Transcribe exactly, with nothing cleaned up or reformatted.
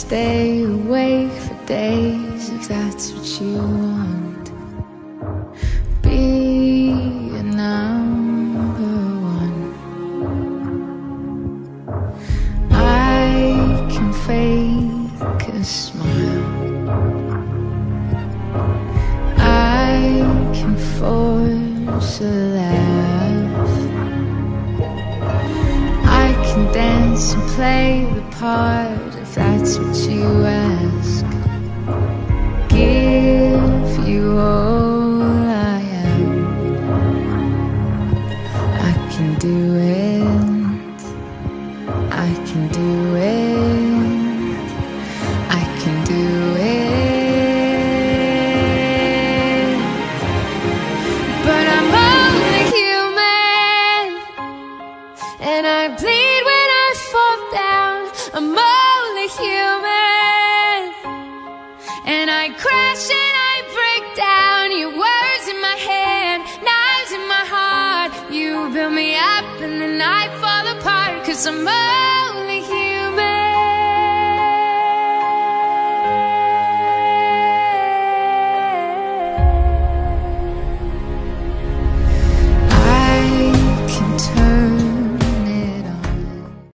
stay awake for days if that's what you want. Be a number one. I can fake a smile, I can force a laugh, I can dance and play the part if that's what you ask. Give you all I am. I can do it, I can do it, I can do it. But I'm only human, and I bleed when I fall down. I'm only human, and I crash and I break down. Your words in my head, knives in my heart. You build me up and then I fall apart, 'cause I'm